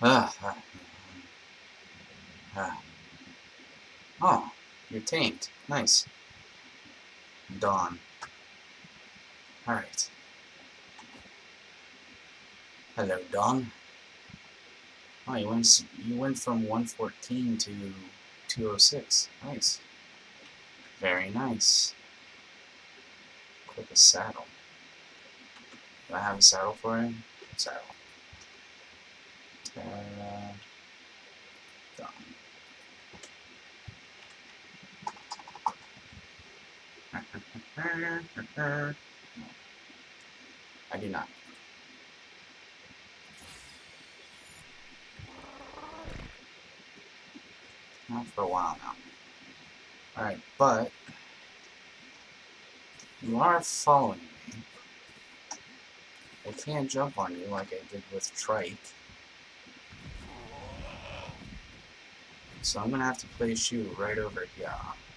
Ah, ah, ah. Oh, you're tamed. Nice. Dawn. Alright. Hello, Dawn. Oh, you went from 114 to 206. Nice. Very nice. Equip a saddle. Do I have a saddle for him? Saddle. Terradon. I do not. Not for a while now. Alright, but you are following me. I can't jump on you like I did with Trike. So I'm gonna have to place you right over here.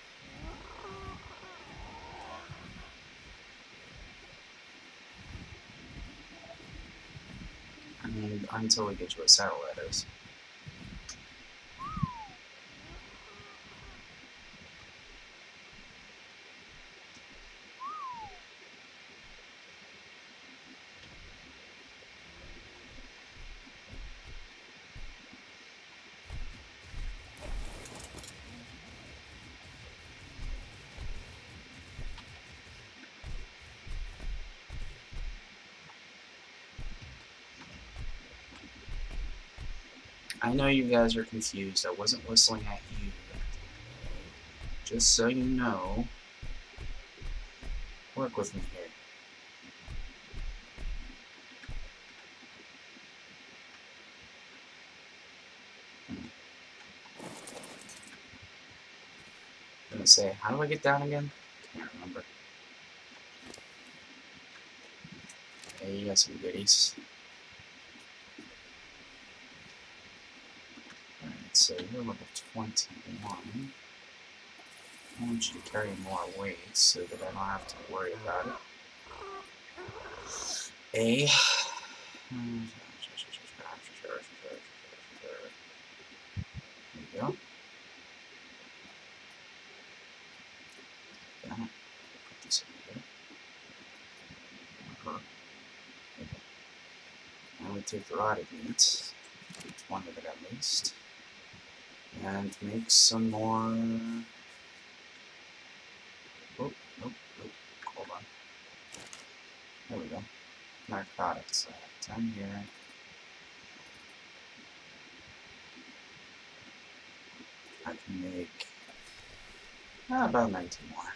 And until we get you a saddle, that is. I know you guys are confused. I wasn't whistling at you. Just so you know, work with me here. I'm gonna say, how do I get down again? Can't remember. Hey, you got some goodies. Alright, so you're level 21. I want you to carry more weight so that I don't have to worry about it. There you go. Put this in here. And we take the rotted meat, 20 of it at least, and make some more. Oh, nope, nope, hold on. There we go. Narcotics. 10 here. I can make about 19 more.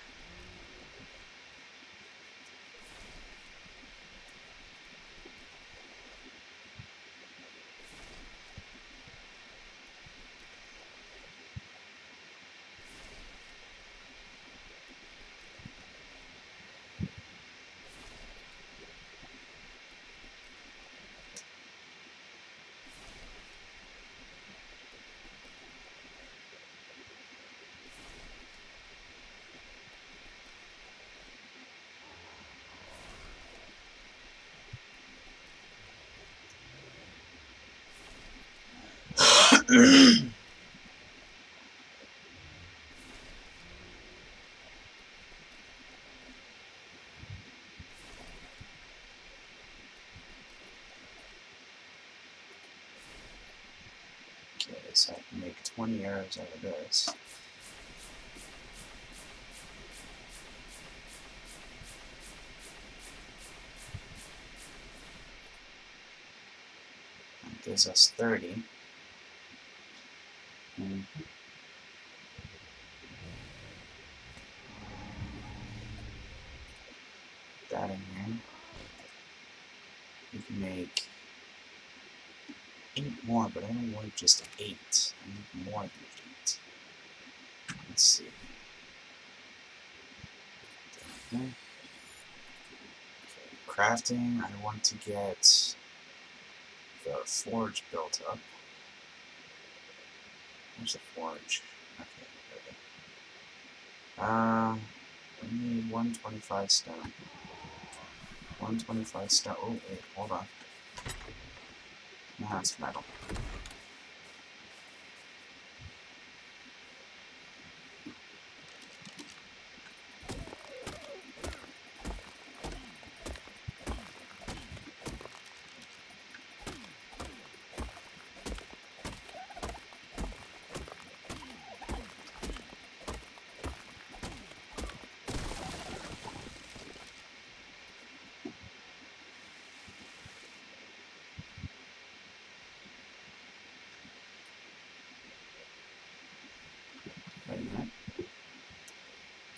Okay, so I can make 20 arrows out of this. That gives us 30. That in here. You can make 8 more, but I don't want just 8. I need more than 8. Let's see. Okay. Crafting, I want to get the forge built up. Where's the forge? Okay, there we need 125 stone. 125 stone. Oh, wait, hold on. No, it's metal.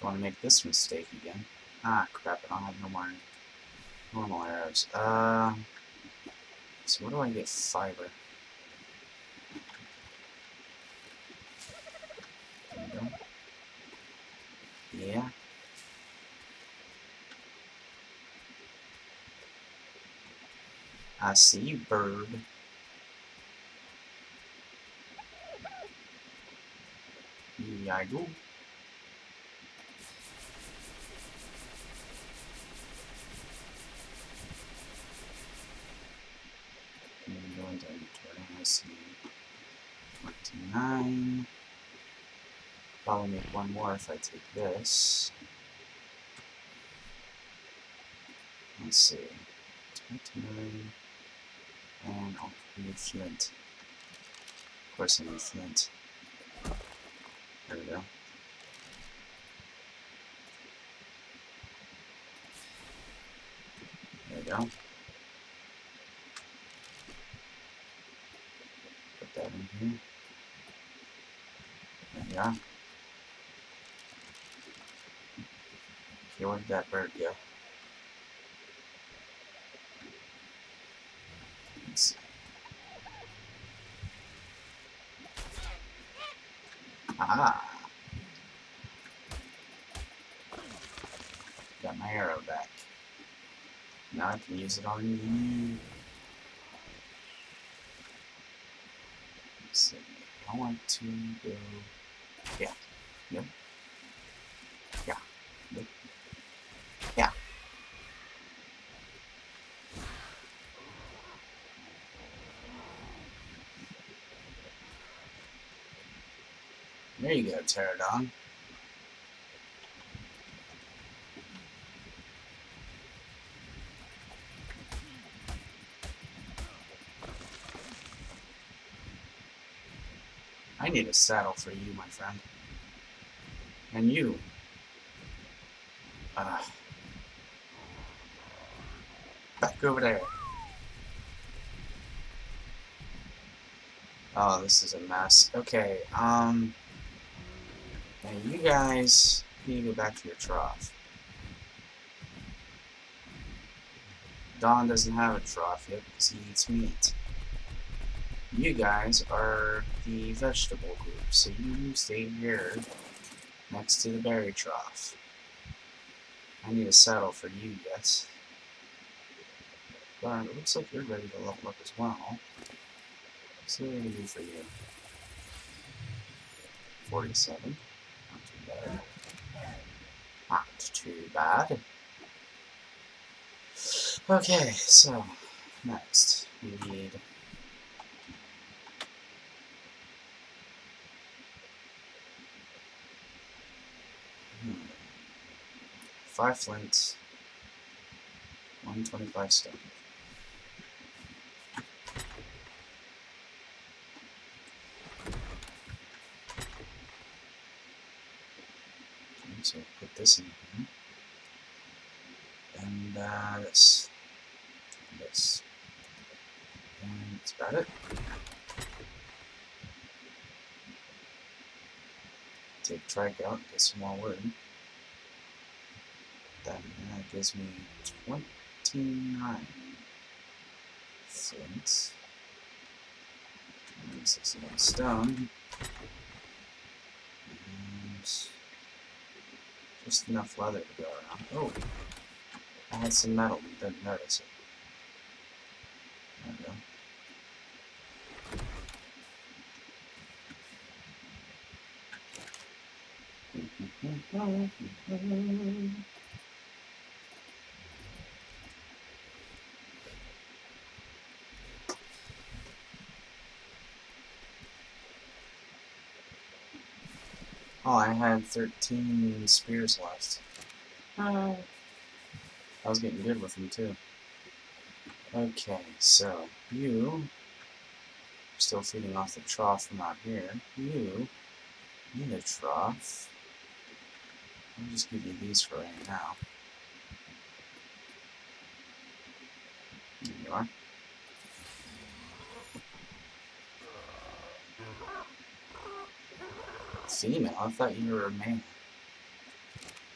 want to make this mistake again. Ah, crap, I don't have no more normal arrows. So where do I get fiber? There we go. Yeah. I see you, bird. Here I go. Go into inventory. I see 29. Probably make one more if I take this. Let's see. 29. And I'll need flint. Of course I need flint. There we go. There we go. Put that in here. There we are. Okay, where did that bird go? Let's see. Ah! Got my arrow back. Now I can use it on you. Let's see. I want to go. Yeah. Nope. Yeah. Nope. Yeah. There you go, Terradon. I need a saddle for you, my friend. And you. Back over there. Oh, this is a mess. Okay, now you guys need to go back to your trough. Don doesn't have a trough yet because he eats meat. You guys are the vegetable group, so you stay here next to the berry trough. I need a saddle for you, yes. But it looks like you're ready to level up as well. So what are we going to do for you? 47. Not too bad. Not too bad. Okay, so next we need five flints, 125 stone. Okay, so put this in here. And this. And this. And that's about it. Take trike out, get some more wood. That gives me 29 flints. 61 stone. And just enough leather to go around. Oh! I had some metal, but didn't notice it. There we go. Oh, I had 13 spears left. I was getting good with them too. Okay, so you are still feeding off the trough from out here. You need a trough. I'll just give you these for right now. There you are. Female? I thought you were a man.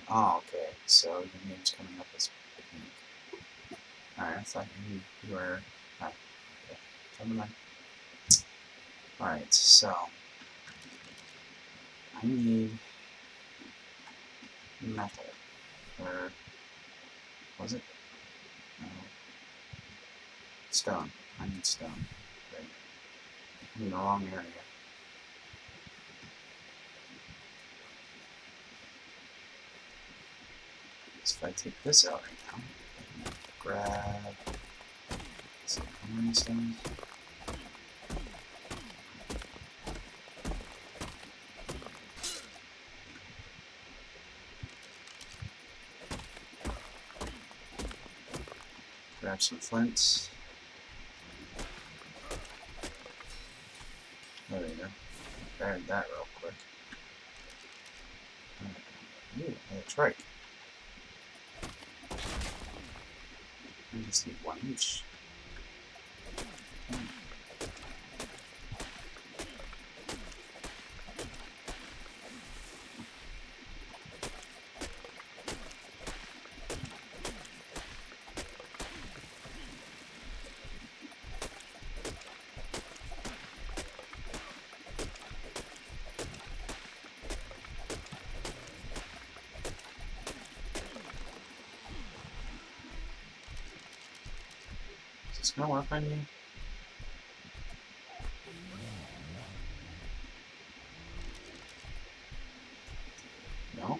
Oh, okay. So your name's coming up as pink. Alright, I thought you were... Alright, okay. Never mind. Alright, so... I need... metal. Or... was it? No. Stone. I need stone. Right. I'm in the wrong area. So if I take this out right now, I can grab... let's see, how many stones? Grab some flints. There we go. Buried that real quick. Ooh, another trike. I just need one each. Is this gonna work on you? No?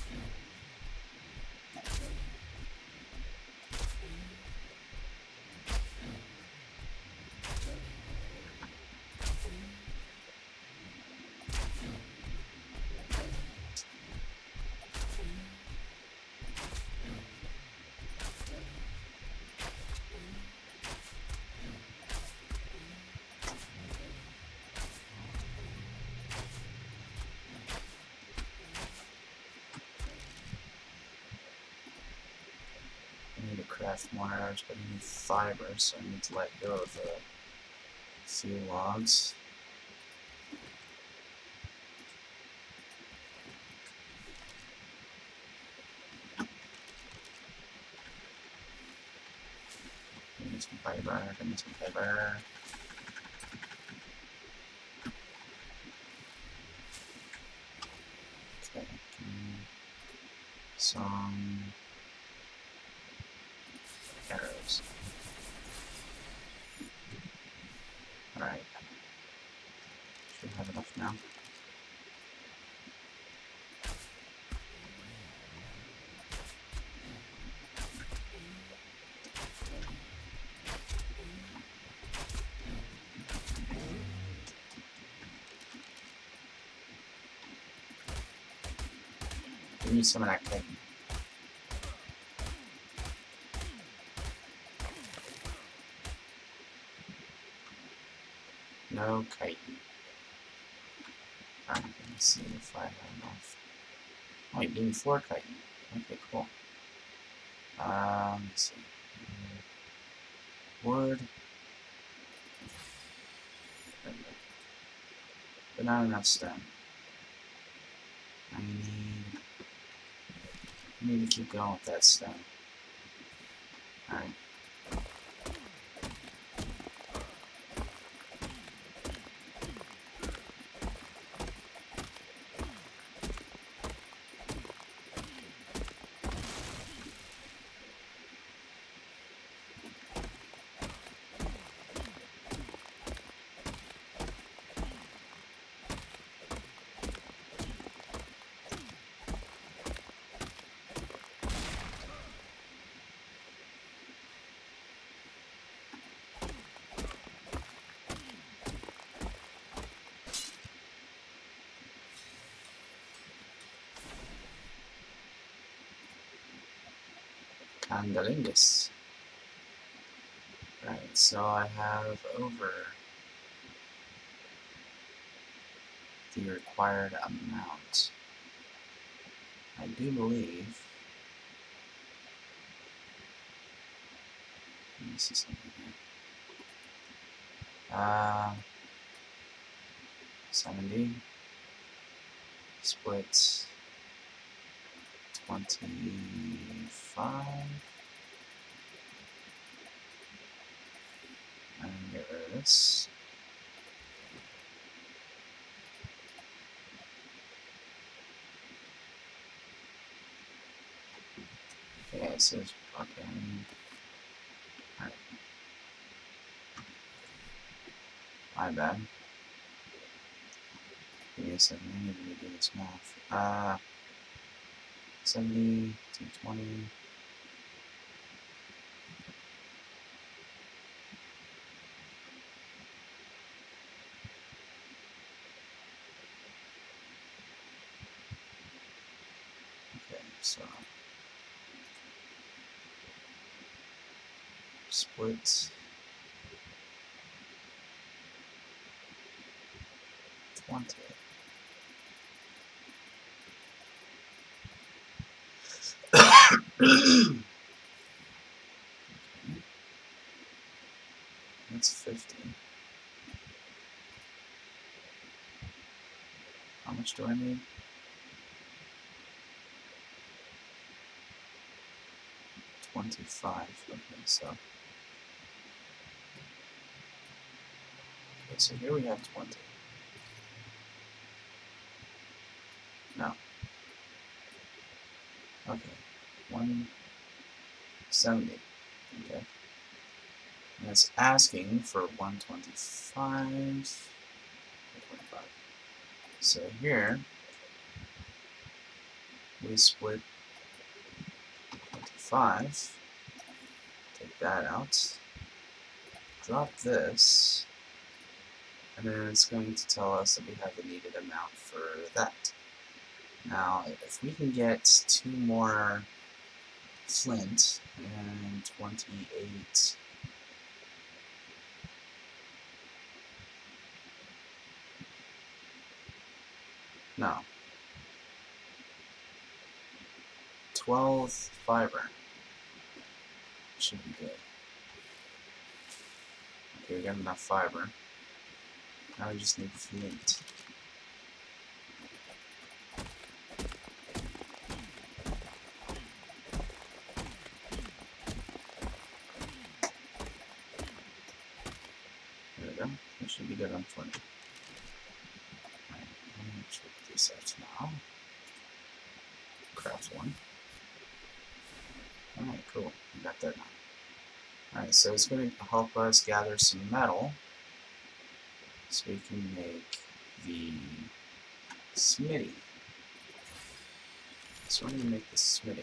I need to craft more arrows, but I need fiber, so I need to let go of a few logs. I need some fiber, I need some fiber. Okay, some arrows. Alright. Should have enough now. We need some of that chitin. No chitin. Alright, let me see if I have enough. Oh, you gave me 4 chitin. Okay, cool. Let me see. Wood. But not enough stone. I need to keep going with that stone. Alright. Candalingus. Right, so I have over the required amount. I do believe. Let me see something here. 70 splits 25. And get rid of this. Okay, so it's fucking. Alright. My bad. Give me a second, I need to do this math. 70 to 20. Okay, so split 20. That's 50. How much do I need? 25. Okay, so here we have 20. No. Okay. 170. Okay. And it's asking for 125. 125. So here we split 25. Take that out. Drop this. And then it's going to tell us that we have the needed amount for that. Now, if we can get 2 more flint and 28. No. 12 fiber. Should be good. Okay, we got enough fiber. Now we just need flint. There we go. We should be good on 20. Alright, let me check this out now. Craft one. Alright, cool. We got that now. Alright, so it's going to help us gather some metal so we can make the smithy. So we're going to make the smithy.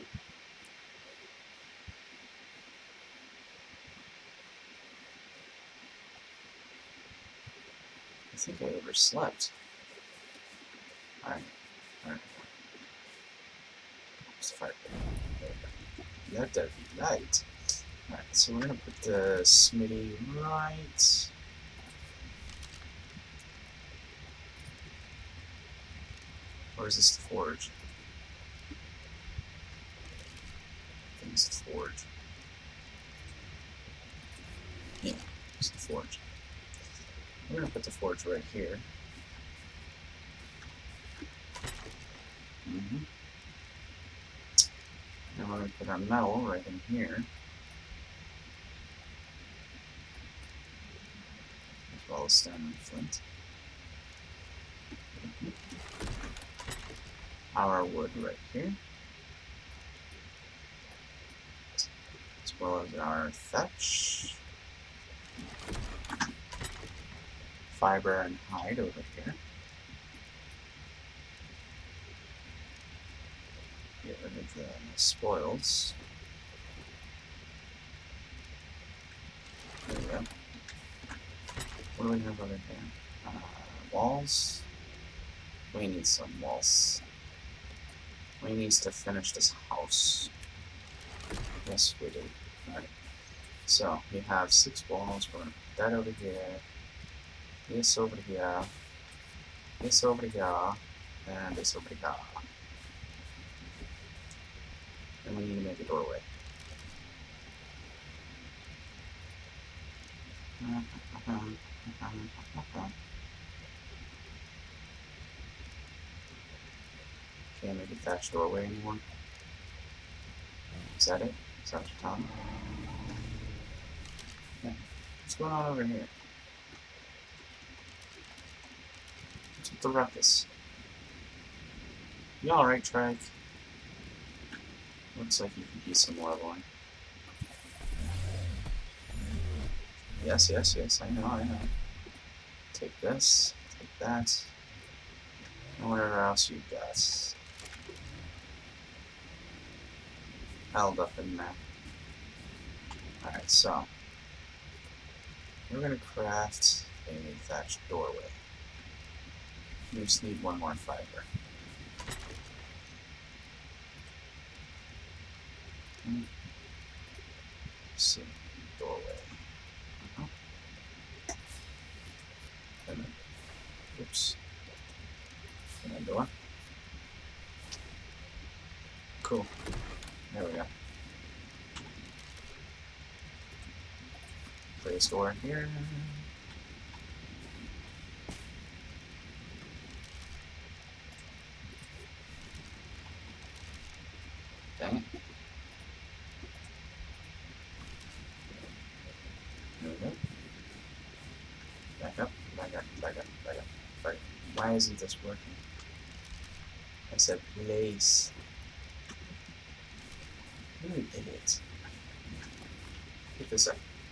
I think I overslept. Alright, alright. Just fire. There we go. Let that be light. Alright, so we're going to put the smithy right. Or is this the forge? I think it's the forge. Yeah, it's the forge. We're going to put the forge right here. And we're going to put our metal right in here. As well as stone and flint. Our wood right here. As well as our thatch. Fiber and hide over here. Get rid of the spoils. There we go. What do we have over here? Walls. We need some walls. We need to finish this house. Yes, we do. Alright. So, we have 6 walls. We're going to put that over here. This over here. This over here. And this over here. And we need to make a doorway. Can't make a thatched doorway anymore. Is that it? Is that what you're telling me? Yeah. What's going on over here? What's with the ruckus? You alright, Trike? Looks like you could use some leveling. Yes, yes, yes, I know, I know. Take this, take that, and whatever else you've got. Held up in there. Alright, so we're gonna craft a thatched doorway. We just need one more fiber. Let's see, doorway. And then, oops. And then door. Cool. There we go. Place door here. Dang it. There we go. Back up, back up, back up, back up, back up. Why isn't this working? I said place. You're an idiot. Pick this up.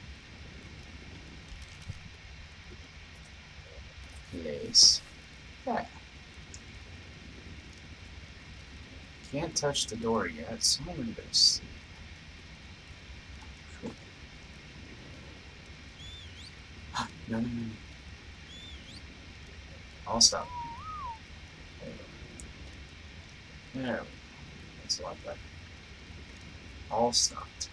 Place. Yeah. Can't touch the door yet, so I'm gonna go sleep. Cool. No, no, no. I'll stop. There we go. There we go. That's a lot better. All stopped.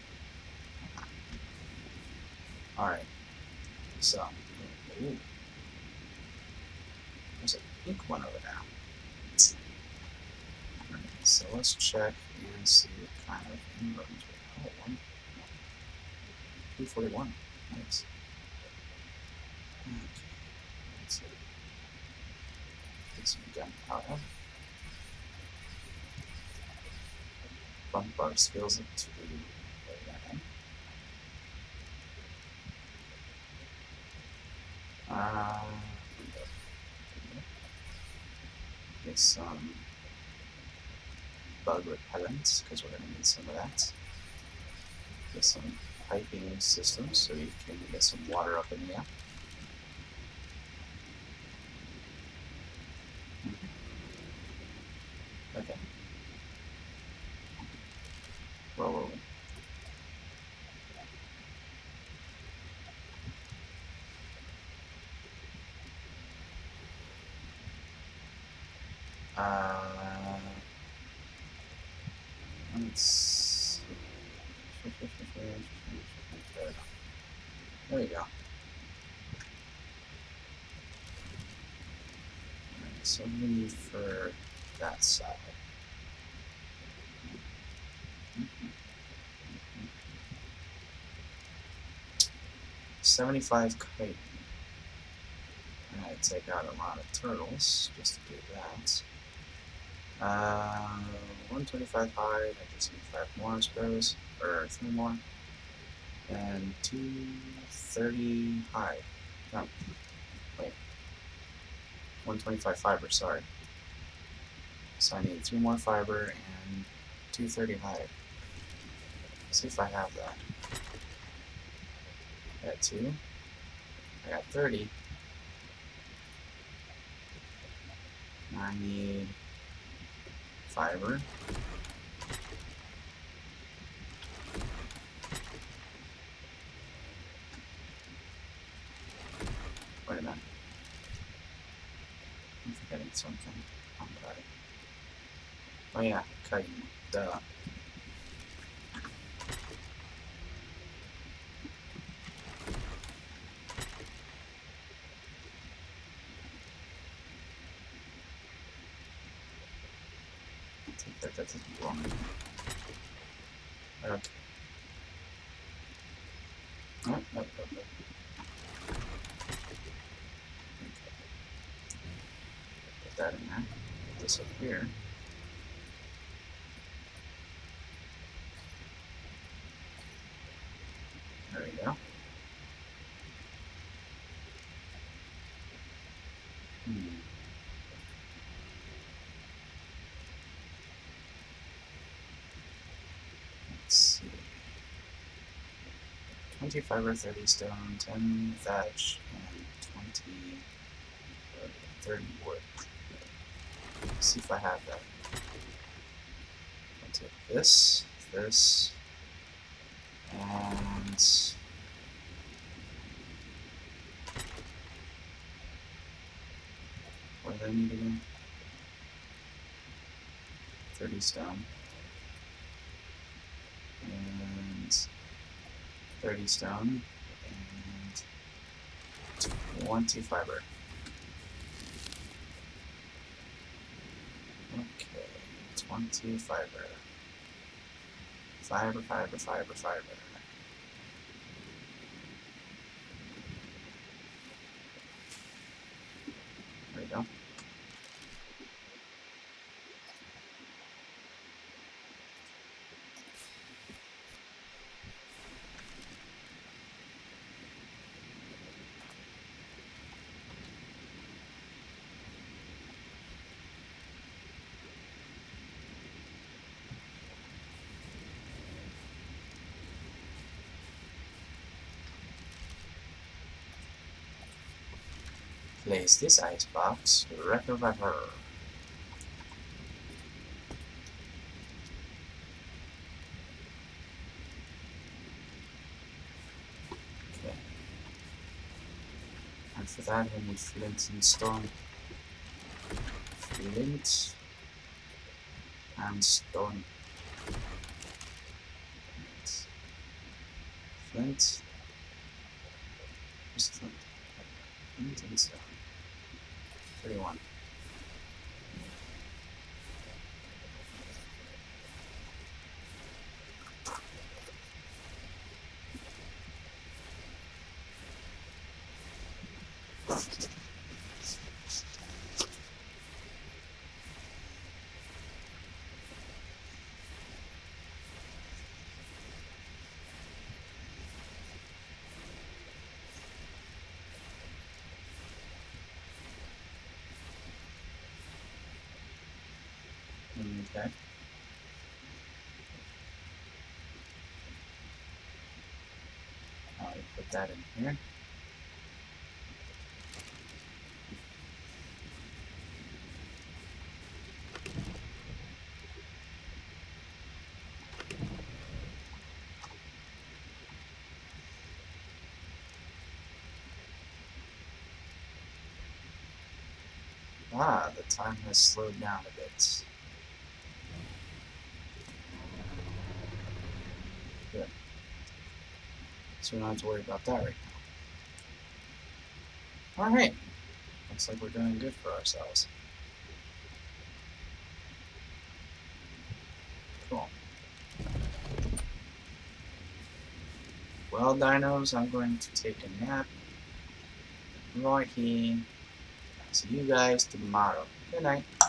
Alright. So. Ooh. There's a pink one over there. Alright, so let's check and see what kind of inroads we have. Oh, 241. Nice. Okay. Let's see. Get some gunpowder. Bump our skills up to 11. Get some bug repellent, because we're going to need some of that. Get some piping systems so you can get some water up in the air. Okay. Where were we? Let's... There we go. Alright, so we need for that side. 75 kite. And I take out a lot of turtles just to do that. 125 hide, I just need 5 more, I suppose, or 3 more. And 230 hide. No, wait. 125 fiber, sorry. So I need 3 more fiber and 230 hide. Let's see if I have that. I got 2. I got 30. I need fiber. Wait a minute. I'm forgetting something. Oh, kite. Oh yeah, kite. Duh. I think that's wrong. Okay. Nope, nope, nope, nope. Okay. Put that in there. Put this up here. you go. Let's see. 20 fiber, 30 stone, 10 thatch, and 30 wood. Let's see if I have that. I'll take this, and what do I need again? 30 stone. And 30 stone. And 20 fiber. Okay, 20 fiber. Fiber. There we go. Place this icebox right over her. Okay. And for that we need flint and stone. Flint and stone. Flint. Where's flint? Flint and stone. 31. Okay. I'll put that in here. Ah, the time has slowed down a bit. Good. So we don't have to worry about that right now. Alright. Looks like we're doing good for ourselves. Cool. Well, dinos, I'm going to take a nap right here. See you guys tomorrow. Good night.